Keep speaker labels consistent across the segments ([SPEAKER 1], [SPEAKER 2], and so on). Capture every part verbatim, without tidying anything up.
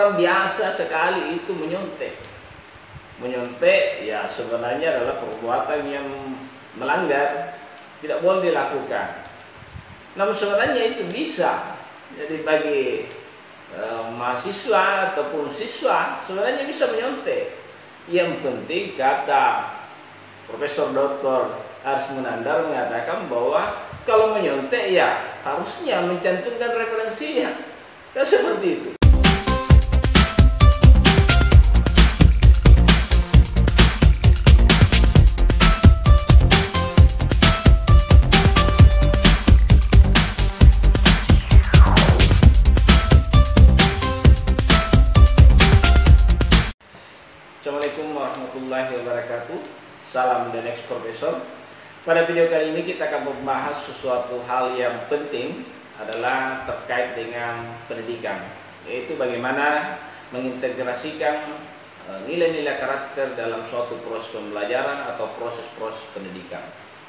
[SPEAKER 1] orang biasa sekali itu menyontek. Menyontek ya sebenarnya adalah perbuatan yang melanggar, tidak boleh dilakukan. Namun sebenarnya itu bisa. Jadi bagi e, mahasiswa ataupun siswa sebenarnya bisa menyontek. Yang penting kata Profesor Doktor Aris Munandar mengatakan bahwa kalau menyontek ya harusnya mencantumkan referensinya. Kan seperti itu. Assalamualaikum warahmatullahi wabarakatuh. Salam The Next Professor. Pada video kali ini kita akan membahas sesuatu hal yang penting, adalah terkait dengan pendidikan, yaitu bagaimana mengintegrasikan nilai-nilai karakter dalam suatu proses pembelajaran atau proses-proses pendidikan.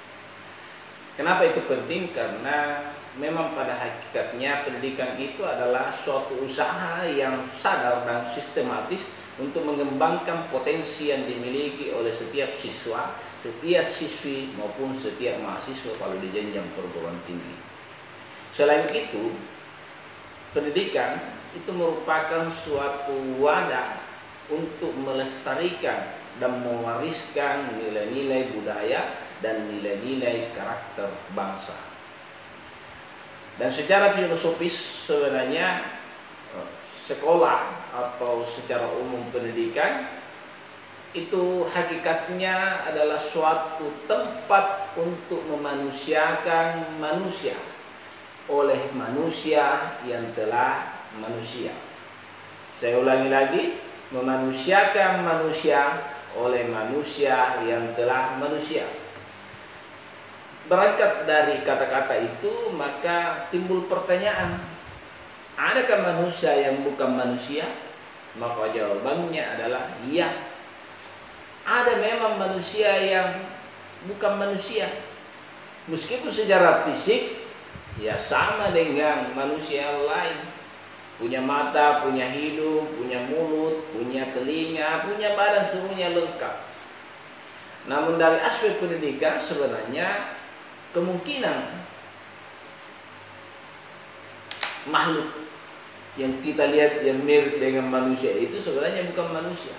[SPEAKER 1] Kenapa itu penting? Karena memang pada hakikatnya pendidikan itu adalah suatu usaha yang sadar dan sistematis untuk mengembangkan potensi yang dimiliki oleh setiap siswa, setiap siswi maupun setiap mahasiswa kalau di jenjang perguruan tinggi. Selain itu, pendidikan itu merupakan suatu wadah untuk melestarikan dan mewariskan nilai-nilai budaya dan nilai-nilai karakter bangsa. Dan secara filosofis sebenarnya sekolah atau secara umum pendidikan itu hakikatnya adalah suatu tempat untuk memanusiakan manusia oleh manusia yang telah manusia. Saya ulangi lagi, memanusiakan manusia oleh manusia yang telah manusia. Berangkat dari kata-kata itu maka timbul pertanyaan, adakah manusia yang bukan manusia? Maka jawabannya adalah iya. Ada memang manusia yang bukan manusia. Meskipun secara fisik ya sama dengan manusia lain. Punya mata, punya hidung, punya mulut, punya telinga, punya badan, semuanya lengkap. Namun dari aspek pendidikan sebenarnya kemungkinan makhluk yang kita lihat yang mirip dengan manusia itu sebenarnya bukan manusia.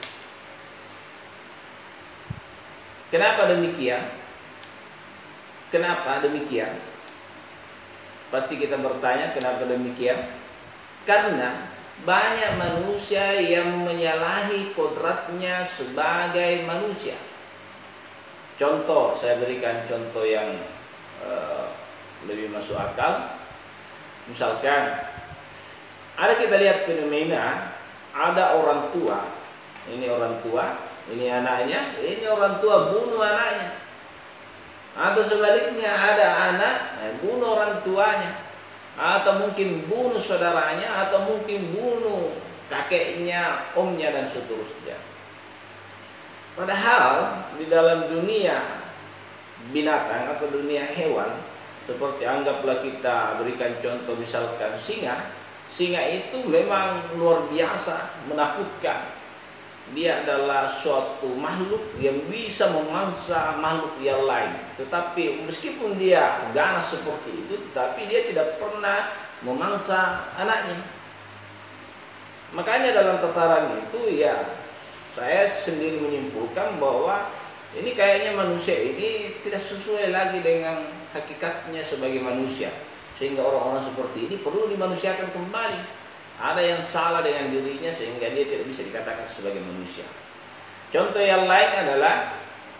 [SPEAKER 1] Kenapa demikian? Kenapa demikian? Pasti kita bertanya kenapa demikian? Karena banyak manusia yang menyalahi kodratnya sebagai manusia. Contoh, saya berikan contoh yang uh, lebih masuk akal. Misalkan ada kita lihat fenomena, ada orang tua, ini orang tua, ini anaknya, ini orang tua bunuh anaknya. Atau sebaliknya ada anak bunuh orang tuanya, atau mungkin bunuh saudaranya, atau mungkin bunuh kakeknya, omnya dan seterusnya. Padahal di dalam dunia binatang atau dunia hewan, seperti anggaplah kita berikan contoh misalkan singa. Singa itu memang luar biasa menakutkan. Dia adalah suatu makhluk yang bisa memangsa makhluk yang lain. Tetapi meskipun dia ganas seperti itu, tetapi dia tidak pernah memangsa anaknya. Makanya dalam tataran itu ya saya sendiri menyimpulkan bahwa ini kayaknya manusia ini tidak sesuai lagi dengan hakikatnya sebagai manusia. Sehingga orang-orang seperti ini perlu dimanusiakan kembali. Ada yang salah dengan dirinya sehingga dia tidak bisa dikatakan sebagai manusia. Contoh yang lain adalah,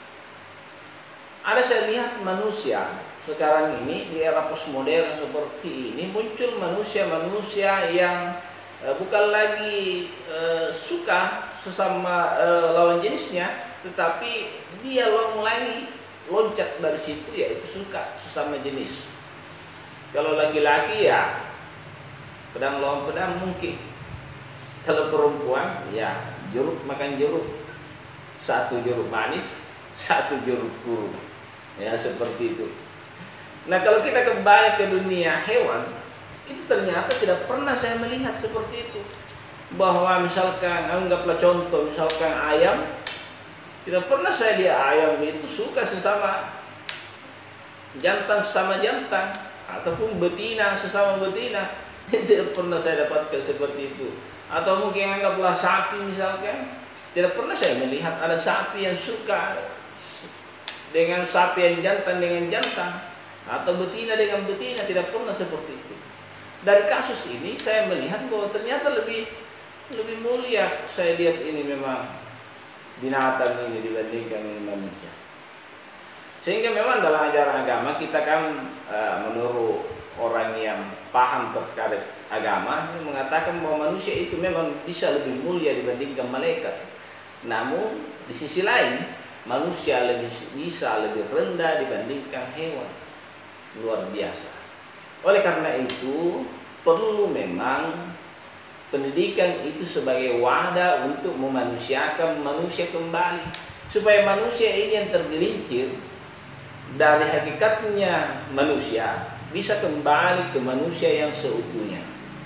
[SPEAKER 1] ada saya lihat manusia sekarang ini di era postmodern seperti ini muncul manusia-manusia yang eh, bukan lagi eh, suka sesama eh, lawan jenisnya, tetapi dia long lagi loncat dari situ yaitu suka sesama jenis. Kalau laki-laki ya pedang lawan pedang mungkin. Kalau perempuan ya jeruk makan jeruk. Satu jeruk manis, satu jeruk purut. Ya seperti itu. Nah kalau kita kembali ke dunia hewan, itu ternyata tidak pernah saya melihat seperti itu. bahwa misalkan anggaplah contoh, misalkan ayam, tidak pernah saya lihat ayam itu suka sesama jantan sesama jantan ataupun betina sesama betina. Tidak pernah saya dapatkan seperti itu. Atau mungkin anggaplah sapi misalkan, tidak pernah saya melihat ada sapi yang suka dengan sapi yang jantan dengan jantan atau betina dengan betina, tidak pernah seperti itu. Dari kasus ini saya melihat bahwa ternyata lebih lebih mulia saya lihat ini memang binatang ini dibandingkan dengan manusia. Sehingga memang dalam ajaran agama kita kan uh, menurut orang yang paham terkait agama mengatakan bahwa manusia itu memang bisa lebih mulia dibandingkan malaikat. Namun di sisi lain manusia lebih bisa lebih rendah dibandingkan hewan. Luar biasa. Oleh karena itu perlu memang pendidikan itu sebagai wadah untuk memanusiakan manusia kembali, supaya manusia ini yang tergelincir dari hakikatnya manusia bisa kembali ke manusia yang seutuhnya.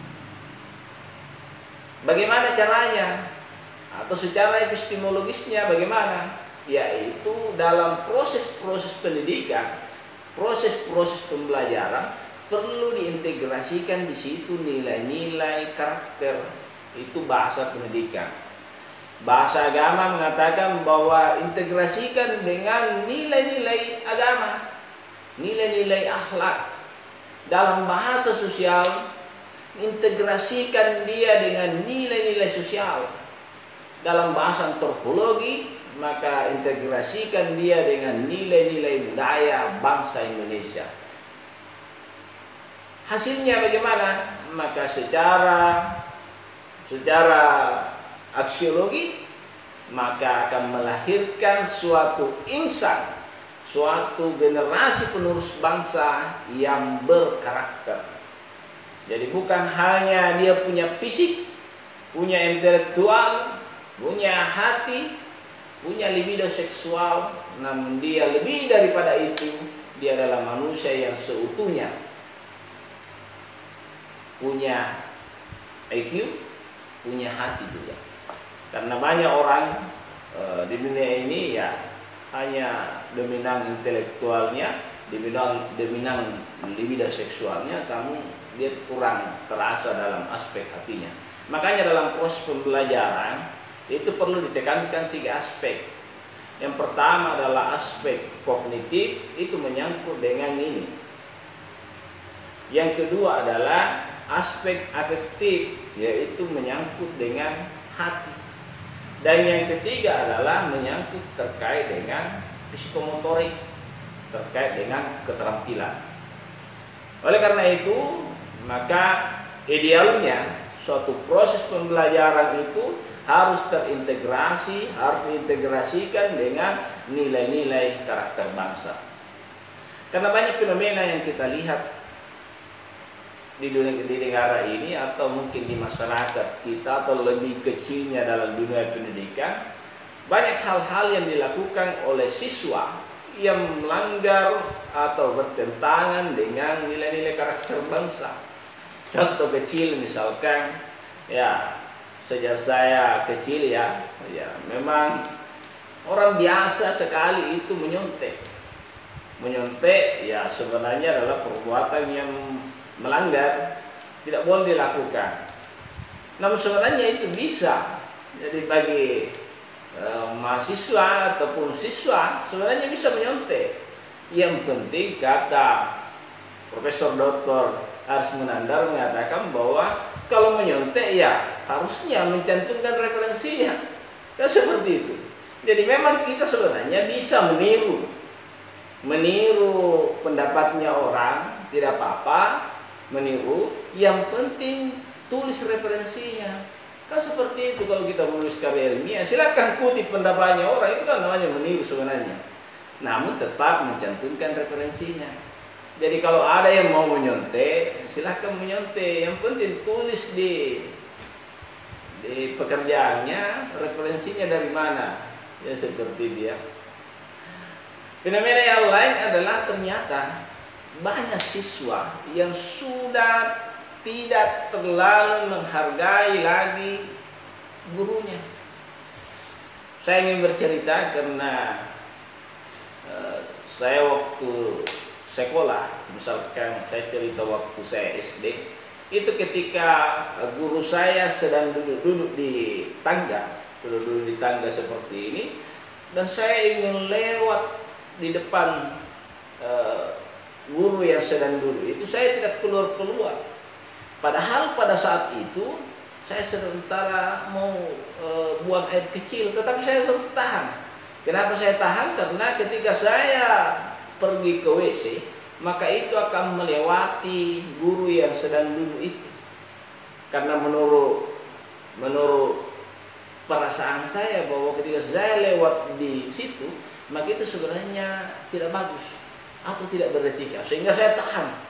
[SPEAKER 1] Bagaimana caranya? Atau secara epistemologisnya bagaimana? Yaitu dalam proses-proses pendidikan, proses-proses pembelajaran perlu diintegrasikan di situ nilai-nilai karakter. Itu bahasa pendidikan. Bahasa agama mengatakan bahwa integrasikan dengan nilai-nilai agama, nilai-nilai akhlak. Dalam bahasa sosial, integrasikan dia dengan nilai-nilai sosial. Dalam bahasa antropologi, maka integrasikan dia dengan nilai-nilai budaya bangsa Indonesia. Hasilnya bagaimana? Maka secara secara aksiologi maka akan melahirkan suatu insan, suatu generasi penerus bangsa yang berkarakter. Jadi bukan hanya dia punya fisik, punya intelektual, punya hati, punya libido seksual, namun dia lebih daripada itu, dia adalah manusia yang seutuhnya. Punya I Q, punya hati juga. Karena banyak orang e, di dunia ini ya hanya dominan intelektualnya, dominan dominan libido seksualnya, kamu dia kurang terasa dalam aspek hatinya. Makanya dalam proses pembelajaran itu perlu ditekankan tiga aspek. Yang pertama adalah aspek kognitif, itu menyangkut dengan ini. Yang kedua adalah aspek afektif, yaitu menyangkut dengan hati. Dan yang ketiga adalah menyangkut terkait dengan psikomotorik, terkait dengan keterampilan. Oleh karena itu, maka idealnya suatu proses pembelajaran itu harus terintegrasi, harus diintegrasikan dengan nilai-nilai karakter bangsa. Karena banyak fenomena yang kita lihat di dunia di negara ini atau mungkin di masyarakat kita atau lebih kecilnya dalam dunia pendidikan, banyak hal-hal yang dilakukan oleh siswa yang melanggar atau bertentangan dengan nilai-nilai karakter bangsa. Contoh kecil misalkan, ya sejak saya kecil ya, ya memang orang biasa sekali itu menyontek. Menyontek ya sebenarnya adalah perbuatan yang melanggar, tidak boleh dilakukan. Namun sebenarnya itu bisa. Jadi bagi e, mahasiswa ataupun siswa sebenarnya bisa menyontek. Yang penting kata Profesor Doktor Aris Munandar mengatakan bahwa kalau menyontek ya harusnya mencantumkan referensinya. Dan seperti itu. Jadi memang kita sebenarnya bisa meniru meniru pendapatnya orang, tidak apa-apa meniru, yang penting tulis referensinya. Kan seperti itu kalau kita menulis karya ilmiah, silakan kutip pendapatnya orang, itu kan namanya meniru sebenarnya. Namun tetap mencantumkan referensinya. Jadi kalau ada yang mau menyontek, silakan menyontek, yang penting tulis di di pekerjaannya referensinya dari mana. Ya seperti dia. Fenomena yang lain adalah ternyata banyak siswa yang sudah tidak terlalu menghargai lagi gurunya. Saya ingin bercerita karena uh, saya waktu sekolah, misalkan saya cerita waktu saya S D, itu ketika guru saya sedang duduk-duduk di tangga, duduk-duduk di tangga seperti ini, dan saya ingin lewat di depan uh, guru yang sedang duduk itu, saya tidak keluar-keluar. Padahal pada saat itu saya sementara mau e, buang air kecil, tetapi saya harus tahan. Kenapa saya tahan? Karena ketika saya pergi ke W C, maka itu akan melewati guru yang sedang duduk itu. Karena menurut menurut perasaan saya bahwa ketika saya lewat di situ, maka itu sebenarnya tidak bagus atau tidak beretika, sehingga saya tahan.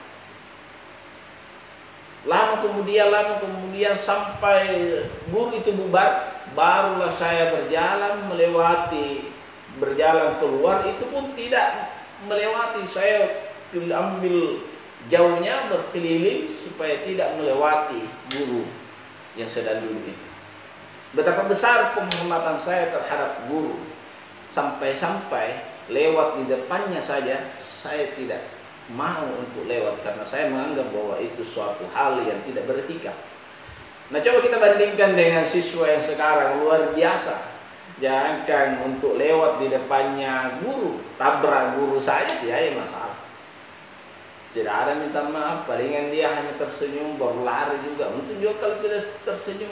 [SPEAKER 1] Lama kemudian, lama kemudian sampai guru itu bubar, barulah saya berjalan melewati, berjalan keluar, itu pun tidak melewati, saya ambil jauhnya berkeliling supaya tidak melewati guru yang sedang duduk itu. Betapa besar penghormatan saya terhadap guru, sampai-sampai lewat di depannya saja saya tidak mau untuk lewat karena saya menganggap bahwa itu suatu hal yang tidak beretika. Nah, coba kita bandingkan dengan siswa yang sekarang, luar biasa. Jangan untuk lewat di depannya guru, tabrak guru saja tidak ada masalah. Tidak ada minta maaf, palingan dia hanya tersenyum, baru lari juga. Mungkin juga kalau tidak tersenyum.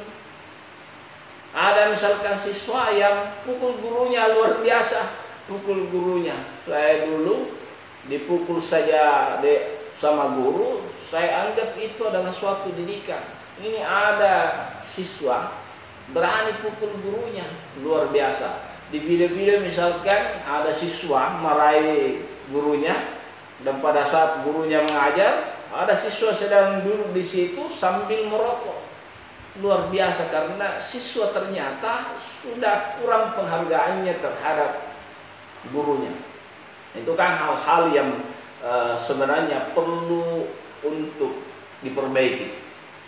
[SPEAKER 1] Ada misalkan siswa yang pukul gurunya luar biasa, pukul gurunya. Saya dulu dipukul saja de, sama guru, saya anggap itu adalah suatu didikan. Ini ada siswa berani pukul gurunya, luar biasa. Di video-video misalkan ada siswa marahi gurunya, dan pada saat gurunya mengajar, ada siswa sedang duduk di situ sambil merokok. Luar biasa, karena siswa ternyata sudah kurang penghargaannya terhadap gurunya. Itu kan hal-hal yang e, sebenarnya perlu untuk diperbaiki.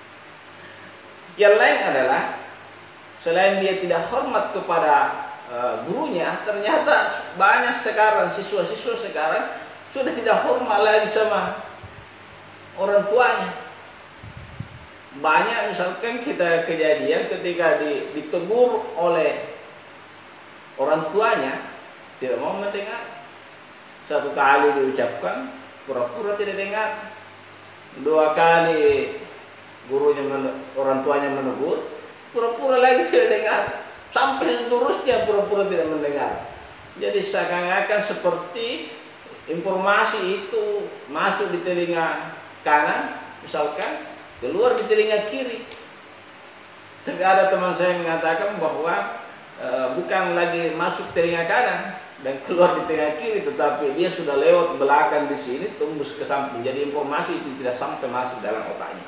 [SPEAKER 1] Yang lain adalah selain dia tidak hormat kepada e, gurunya, ternyata banyak sekarang siswa-siswa sekarang sudah tidak hormat lagi sama orang tuanya. Banyak misalkan kita kejadian ketika ditegur oleh orang tuanya tidak mau mendengar. Satu kali diucapkan, pura-pura tidak dengar. Dua kali gurunya orang tuanya menegur, pura-pura lagi tidak dengar. Sampai seterusnya pura-pura tidak mendengar. Jadi seakan-akan seperti informasi itu masuk di telinga kanan, misalkan keluar di telinga kiri. Tapi ada teman saya mengatakan bahwa e, bukan lagi masuk telinga kanan dan keluar di tengah kiri, tetapi dia sudah lewat belakang di sini, tembus ke samping. Jadi informasi itu tidak sampai masuk dalam otaknya.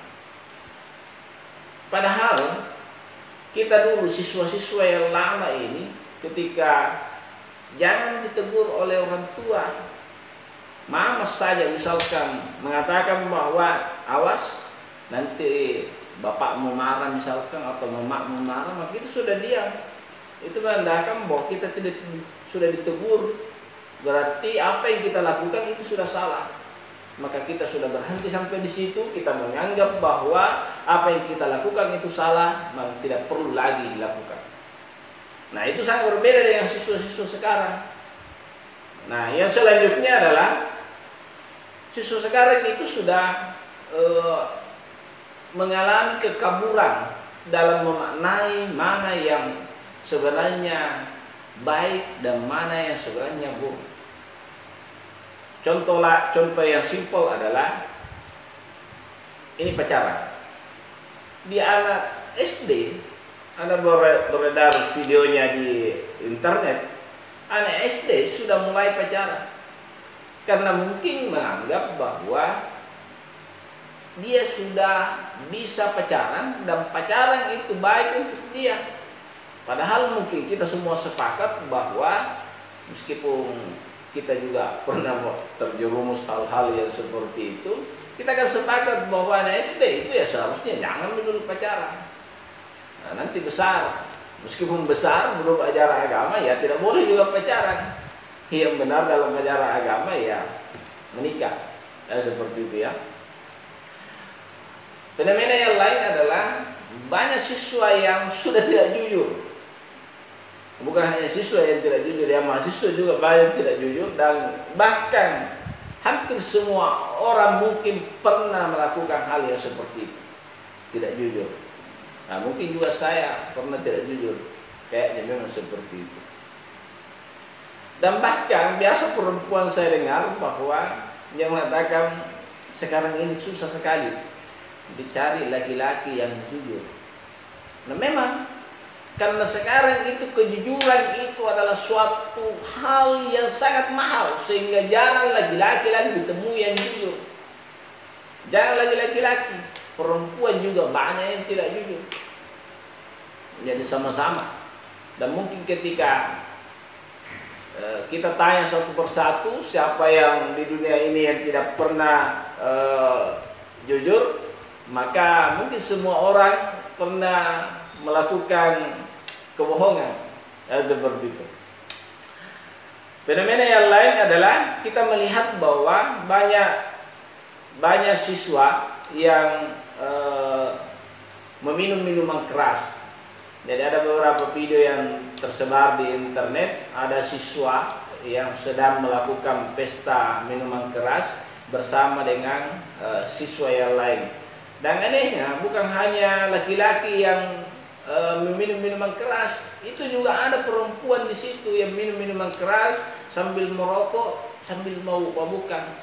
[SPEAKER 1] Padahal kita dulu siswa-siswa yang lama ini, ketika jangan ditegur oleh orang tua, mama saja misalkan mengatakan bahwa awas nanti bapakmu marah misalkan atau mamamu marah, maka itu sudah diam. Itu menandakan bahwa kita tidak sudah ditegur, berarti apa yang kita lakukan itu sudah salah. Maka kita sudah berhenti sampai di situ, kita menganggap bahwa apa yang kita lakukan itu salah, maka tidak perlu lagi dilakukan. Nah, itu sangat berbeda dengan siswa-siswa sekarang. Nah, yang selanjutnya adalah siswa sekarang itu sudah e, mengalami kekaburan dalam memaknai mana yang sebenarnya baik dan mana yang sebenarnya buruk. Contoh lah, contoh yang simpel adalah ini pacaran. Di anak S D ada beredar videonya di internet. Anak S D sudah mulai pacaran karena mungkin menganggap bahwa dia sudah bisa pacaran dan pacaran itu baik untuk dia. Padahal mungkin kita semua sepakat bahwa meskipun kita juga pernah terjerumus hal-hal yang seperti itu, kita kan sepakat bahwa anak S D itu ya seharusnya jangan dulu pacaran. Nah, nanti besar Meskipun besar menurut ajaran agama ya tidak boleh juga pacaran. Yang benar dalam ajaran agama ya menikah. Ya, seperti itu ya. Fenomena yang lain adalah banyak siswa yang sudah tidak jujur. Bukan hanya siswa yang tidak jujur, ya mahasiswa juga banyak yang tidak jujur, dan bahkan hampir semua orang mungkin pernah melakukan hal yang seperti itu, tidak jujur. Nah, mungkin juga saya pernah tidak jujur, kayaknya memang seperti itu. Dan bahkan biasa perempuan saya dengar bahwa dia mengatakan sekarang ini susah sekali dicari laki-laki yang jujur. Nah, memang karena sekarang itu kejujuran itu adalah suatu hal yang sangat mahal, sehingga jarang laki-laki lagi ditemui yang jujur. Jarang lagi laki-laki, perempuan juga banyak yang tidak jujur. Jadi sama-sama. Dan mungkin ketika uh, kita tanya satu persatu siapa yang di dunia ini yang tidak pernah uh, jujur, maka mungkin semua orang pernah melakukan kebohongan, ya, seperti itu. Fenomena yang lain adalah kita melihat bahwa banyak banyak siswa yang uh, meminum minuman keras. Jadi ada beberapa video yang tersebar di internet, ada siswa yang sedang melakukan pesta minuman keras bersama dengan uh, siswa yang lain. Dan anehnya bukan hanya laki-laki yang uh, meminum minuman keras, itu juga ada perempuan di situ yang minum minuman keras sambil merokok, sambil mau mabukan.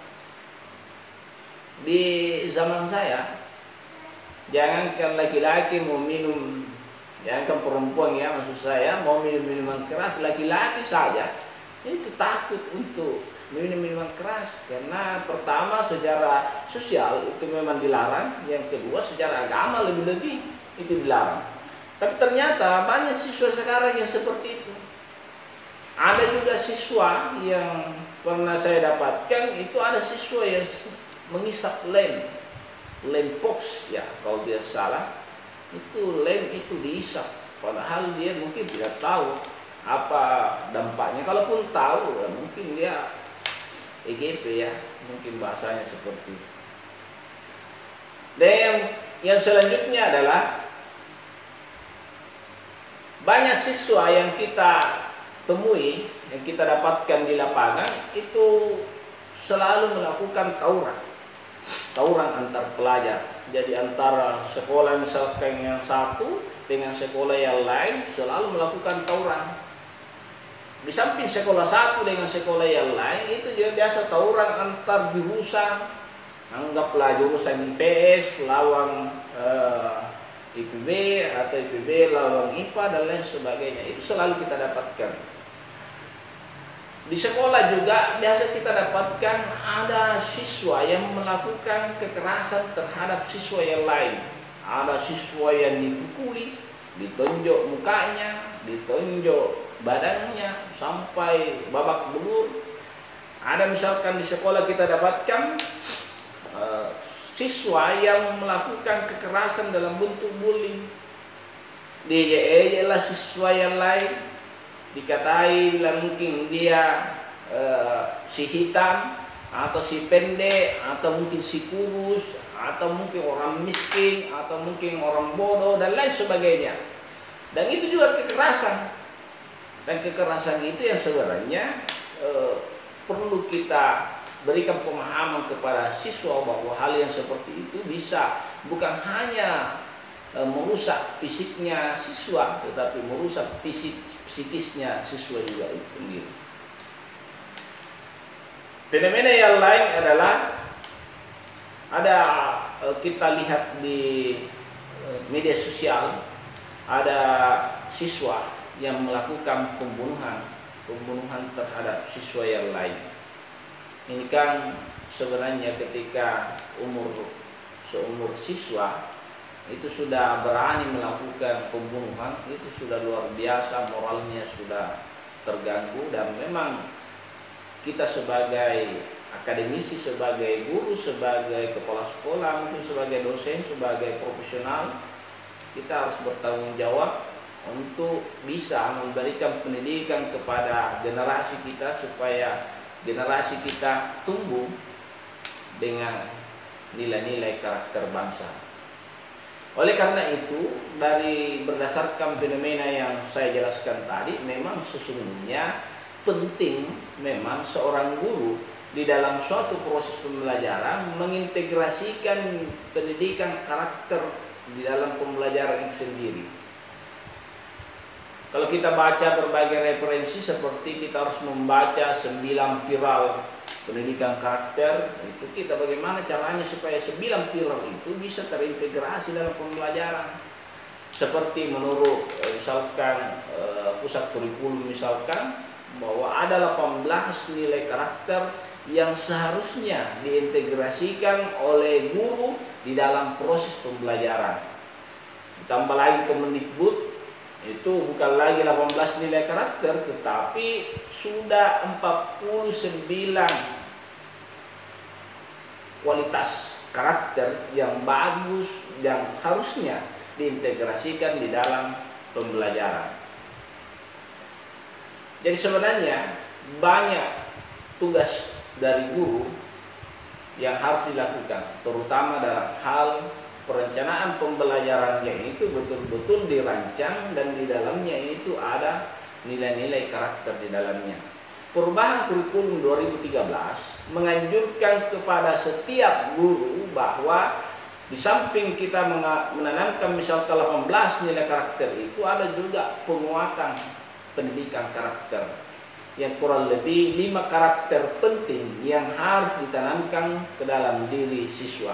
[SPEAKER 1] Di zaman saya, jangankan laki-laki mau minum, jangankan perempuan ya, maksud saya mau minum minuman keras, laki-laki saja itu takut untuk minum minuman keras, karena pertama secara sosial itu memang dilarang, yang kedua secara agama lebih-lebih itu dilarang. Tapi ternyata banyak siswa sekarang yang seperti itu. Ada juga siswa yang pernah saya dapatkan, itu ada siswa yang mengisap lem, lem box ya kalau dia salah, itu lem itu diisap, padahal dia mungkin tidak tahu apa dampaknya. Kalaupun tahu ya mungkin dia E G P ya, mungkin bahasanya seperti itu. Dan yang, yang selanjutnya adalah banyak siswa yang kita temui, yang kita dapatkan di lapangan itu selalu melakukan tawuran, tawuran antar pelajar. Jadi antara sekolah misalkan yang satu dengan sekolah yang lain selalu melakukan tawuran. Di samping sekolah satu dengan sekolah yang lain itu juga biasa tawuran antar jurusan. Anggaplah jurusan I P S lawan uh, I P B atau I P B lawan I P A dan lain sebagainya. Itu selalu kita dapatkan. Di sekolah juga biasa kita dapatkan ada siswa yang melakukan kekerasan terhadap siswa yang lain. Ada siswa yang dipukuli, ditonjok mukanya, ditonjok badannya sampai babak belur. Ada misalkan di sekolah kita dapatkan uh, siswa yang melakukan kekerasan dalam bentuk bullying. Diejek-ejek lah siswa yang lain, dikatai bila mungkin dia uh, si hitam atau si pendek atau mungkin si kurus atau mungkin orang miskin atau mungkin orang bodoh dan lain sebagainya. Dan itu juga kekerasan. Dan kekerasan itu yang sebenarnya uh, perlu kita berikan pemahaman kepada siswa bahwa hal yang seperti itu bisa bukan hanya e, merusak fisiknya siswa, tetapi merusak fisik psikisnya siswa juga itu sendiri. Fenomena yang lain adalah ada e, kita lihat di e, media sosial, ada siswa yang melakukan pembunuhan pembunuhan terhadap siswa yang lain. Ini kan sebenarnya ketika umur seumur siswa itu sudah berani melakukan pembunuhan, itu sudah luar biasa, moralnya sudah terganggu. Dan memang kita sebagai akademisi, sebagai guru, sebagai kepala sekolah, mungkin sebagai dosen, sebagai profesional, kita harus bertanggung jawab untuk bisa memberikan pendidikan kepada generasi kita supaya generasi kita tumbuh dengan nilai-nilai karakter bangsa. Oleh karena itu, dari berdasarkan fenomena yang saya jelaskan tadi, memang sesungguhnya penting memang seorang guru di dalam suatu proses pembelajaran mengintegrasikan pendidikan karakter di dalam pembelajaran itu sendiri. Kalau kita baca berbagai referensi, seperti kita harus membaca sembilan pilar pendidikan karakter, itu kita bagaimana caranya supaya sembilan pilar itu bisa terintegrasi dalam pembelajaran. Seperti menurut misalkan pusat kurikulum misalkan bahwa ada delapan belas nilai karakter yang seharusnya diintegrasikan oleh guru di dalam proses pembelajaran. Ditambah lagi Kemendikbud, itu bukan lagi delapan belas nilai karakter, tetapi sudah empat puluh sembilan kualitas karakter yang bagus yang harusnya diintegrasikan di dalam pembelajaran. Jadi sebenarnya banyak tugas dari guru yang harus dilakukan, terutama dalam hal perencanaan pembelajarannya itu betul-betul dirancang dan di dalamnya itu ada nilai-nilai karakter di dalamnya. Perubahan kurikulum dua ribu tiga belas menganjurkan kepada setiap guru bahwa di samping kita menanamkan misalkan delapan belas nilai karakter itu, ada juga penguatan pendidikan karakter yang kurang lebih lima karakter penting yang harus ditanamkan ke dalam diri siswa.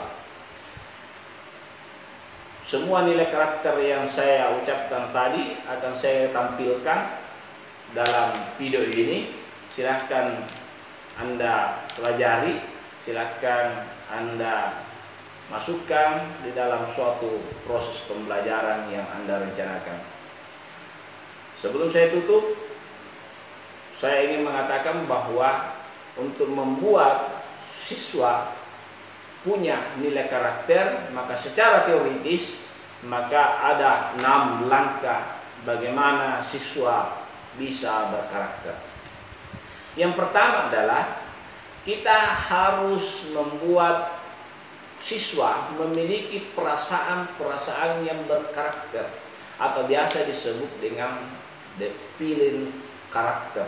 [SPEAKER 1] Semua nilai karakter yang saya ucapkan tadi akan saya tampilkan dalam video ini. Silahkan Anda pelajari, silahkan Anda masukkan di dalam suatu proses pembelajaran yang Anda rencanakan. Sebelum saya tutup, saya ingin mengatakan bahwa untuk membuat siswa punya nilai karakter, maka secara teoritis maka ada enam langkah bagaimana siswa bisa berkarakter. Yang pertama adalah kita harus membuat siswa memiliki perasaan-perasaan yang berkarakter atau biasa disebut dengan the feeling karakter.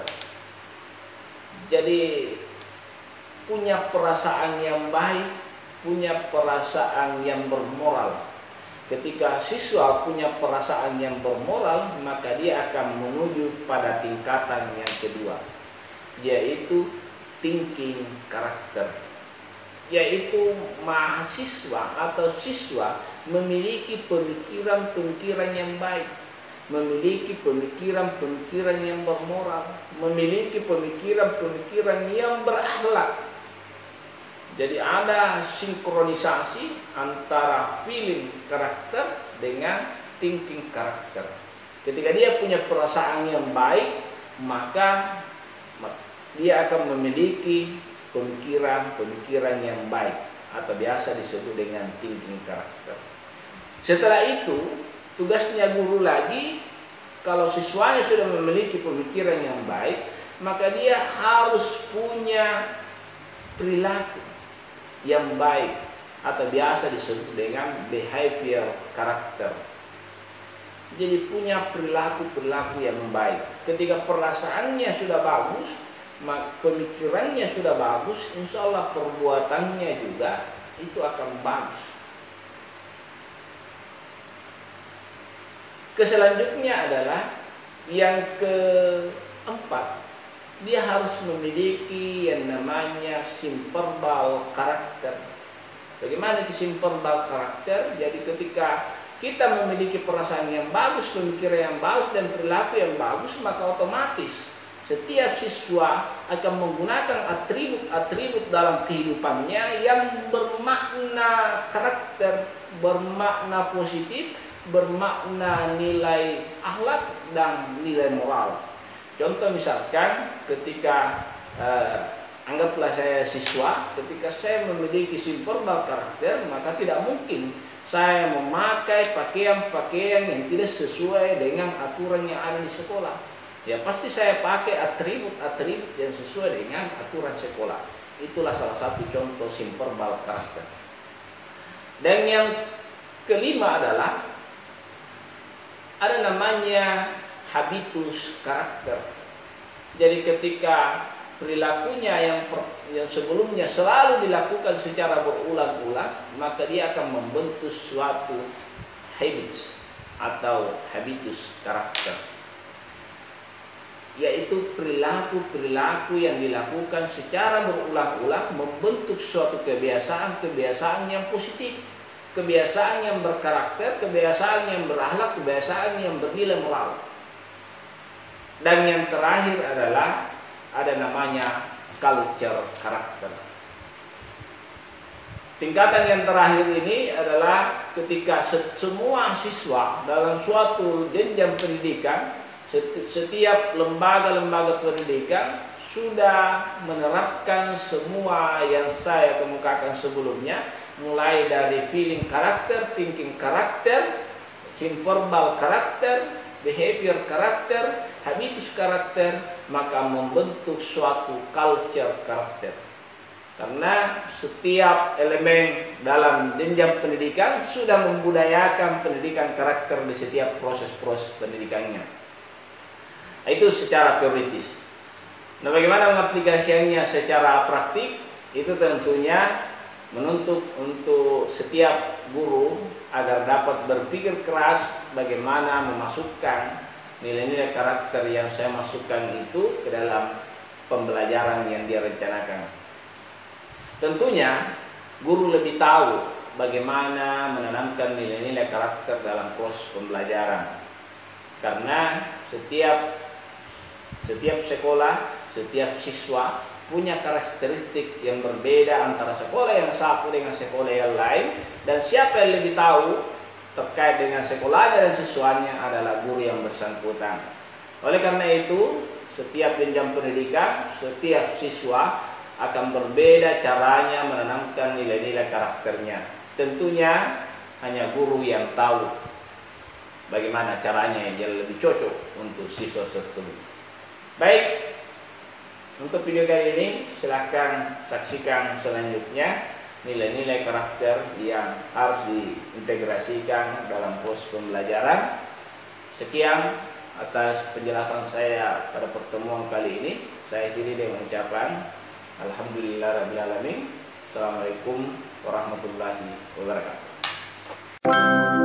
[SPEAKER 1] Jadi punya perasaan yang baik, punya perasaan yang bermoral. Ketika siswa punya perasaan yang bermoral, maka dia akan menuju pada tingkatan yang kedua, yaitu thinking karakter, yaitu mahasiswa atau siswa memiliki pemikiran-pemikiran yang baik, memiliki pemikiran-pemikiran yang bermoral, memiliki pemikiran-pemikiran yang berakhlak. Jadi ada sinkronisasi antara feeling karakter dengan thinking karakter. Ketika dia punya perasaan yang baik, maka dia akan memiliki pemikiran-pemikiran yang baik atau biasa disebut dengan thinking karakter. Setelah itu, tugasnya guru lagi, kalau siswanya sudah memiliki pemikiran yang baik, maka dia harus punya perilaku yang baik atau biasa disebut dengan behavior karakter. Jadi punya perilaku-perilaku yang baik. Ketika perasaannya sudah bagus, pemikirannya sudah bagus, insya Allah perbuatannya juga itu akan bagus. Keselanjutnya adalah yang keempat, dia harus memiliki yang namanya simperbal karakter. Bagaimana itu simperbal karakter? Jadi ketika kita memiliki perasaan yang bagus, pemikiran yang bagus, dan perilaku yang bagus, maka otomatis setiap siswa akan menggunakan atribut-atribut dalam kehidupannya yang bermakna karakter, bermakna positif, bermakna nilai akhlak dan nilai moral. Contoh misalkan ketika eh, anggaplah saya siswa, ketika saya memiliki simperbal karakter, maka tidak mungkin saya memakai pakaian-pakaian yang tidak sesuai dengan aturan yang ada di sekolah. Ya pasti saya pakai atribut-atribut yang sesuai dengan aturan sekolah. Itulah salah satu contoh simperbal karakter. Dan yang kelima adalah ada namanya habitus karakter. Jadi ketika perilakunya yang, per, yang sebelumnya selalu dilakukan secara berulang-ulang, maka dia akan membentuk suatu habits atau habitus karakter, yaitu perilaku-perilaku yang dilakukan secara berulang-ulang membentuk suatu kebiasaan-kebiasaan yang positif, kebiasaan yang berkarakter, kebiasaan yang berakhlak, kebiasaan yang bernilai moral. Dan yang terakhir adalah ada namanya culture karakter. Tingkatan yang terakhir ini adalah ketika semua siswa dalam suatu jenjang pendidikan, setiap lembaga-lembaga pendidikan sudah menerapkan semua yang saya kemukakan sebelumnya, mulai dari feeling karakter, thinking karakter, simperbal karakter, behavior karakter, habitus karakter, maka membentuk suatu culture karakter. Karena setiap elemen dalam jenjang pendidikan sudah membudayakan pendidikan karakter di setiap proses-proses pendidikannya. Itu secara teoritis. Nah, bagaimana mengaplikasikannya secara praktik? Itu tentunya menuntut untuk setiap guru agar dapat berpikir keras bagaimana memasukkan nilai-nilai karakter yang saya masukkan itu ke dalam pembelajaran yang dia rencanakan. Tentunya guru lebih tahu bagaimana menanamkan nilai-nilai karakter dalam proses pembelajaran. Karena setiap setiap sekolah, setiap siswa punya karakteristik yang berbeda antara sekolah yang satu dengan sekolah yang lain, dan siapa yang lebih tahu terkait dengan sekolahnya dan siswanya adalah guru yang bersangkutan. Oleh karena itu, setiap jenjang pendidikan, setiap siswa akan berbeda caranya menanamkan nilai-nilai karakternya. Tentunya hanya guru yang tahu bagaimana caranya yang lebih cocok untuk siswa tersebut. Baik. Untuk video kali ini silahkan saksikan selanjutnya nilai-nilai karakter yang harus diintegrasikan dalam proses pembelajaran. Sekian atas penjelasan saya pada pertemuan kali ini. Saya akhiri dengan ucapan Alhamdulillahirabbil alamin. Assalamualaikum warahmatullahi wabarakatuh.